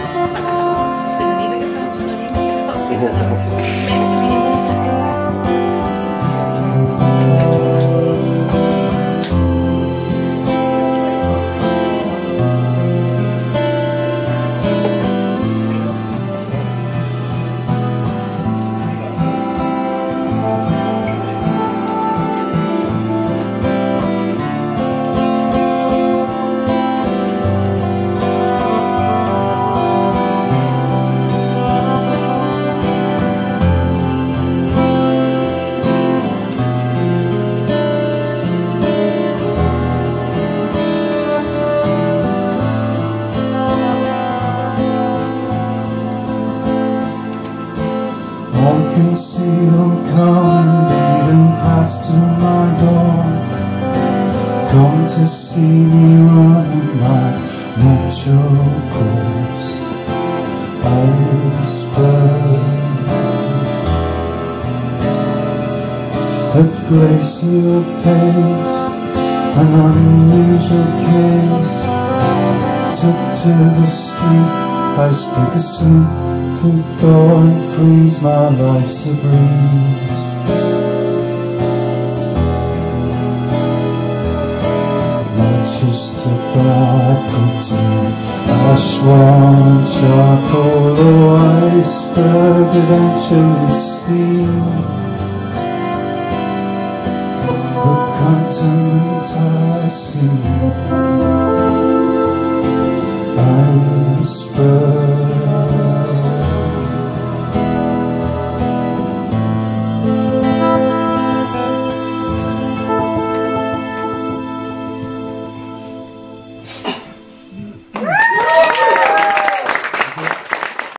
I can see them coming, beating past to my door. Come to see me running my natural course. Iceberg, a glacial pace, an unusual case. Took to the street, iceberg asleep. Through thaw and freeze, my life's a breeze. Matches, tobacco, tea, ash, wine, charcoal, or iceberg, eventually steam. The continent I see. Iceberg.